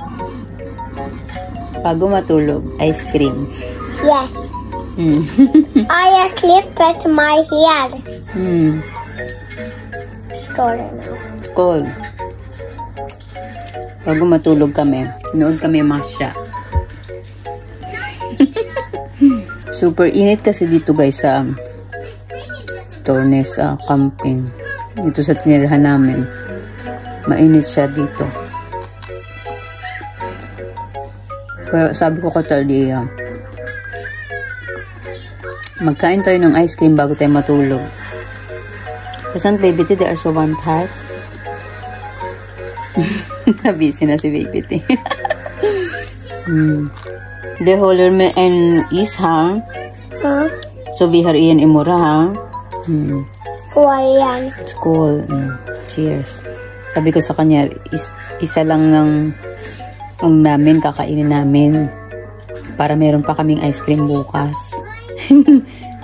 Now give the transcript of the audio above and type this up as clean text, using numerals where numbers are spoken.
Bago matulog, ice cream. Yes. I clip at my hair. Story now. Cold. Bago matulog kami, nood kami Masya. Super init kasi dito guys sa Tornes camping. Dito sa tinirahan namin. Mainit siya dito. Kaya sabi ko katali, magkain tayo ng ice cream bago tayo matulog. Kasi baby T, they are so warm heart. Busy na si baby T. Det håller med en is ha. Så vi har en imorgon ha. Skål. Cheers. Sabi ko sa kanya, isa lang ng namin, kakainin namin. Para meron pa kaming ice cream bukas.